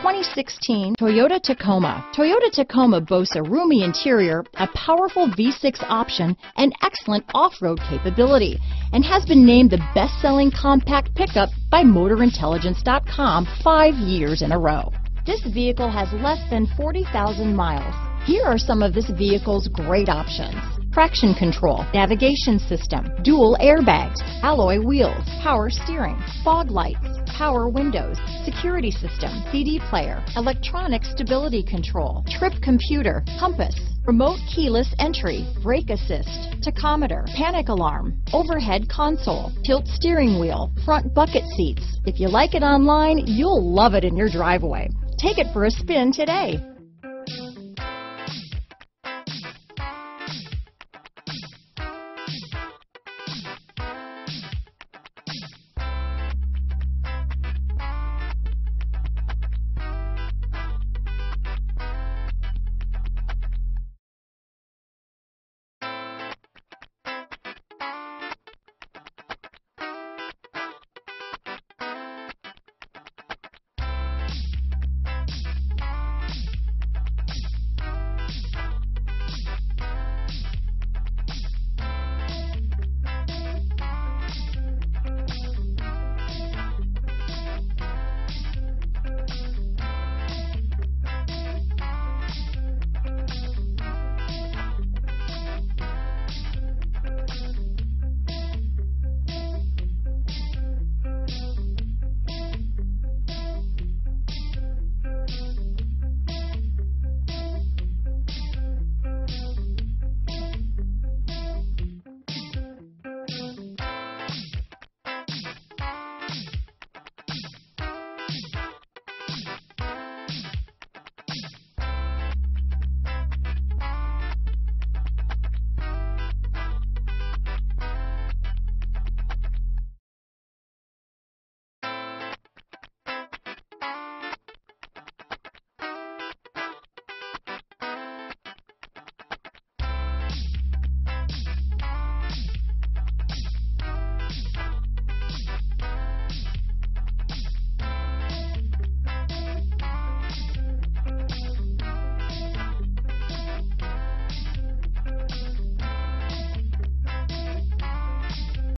2016 Toyota Tacoma. Toyota Tacoma boasts a roomy interior, a powerful V6 option, and excellent off-road capability, and has been named the best-selling compact pickup by MotorIntelligence.com 5 years in a row. This vehicle has less than 40,000 miles. Here are some of this vehicle's great options: traction control, navigation system, dual airbags, alloy wheels, power steering, fog lights, power windows, security system, CD player, electronic stability control, trip computer, compass, remote keyless entry, brake assist, tachometer, panic alarm, overhead console, tilt steering wheel, front bucket seats. If you like it online, you'll love it in your driveway. Take it for a spin today.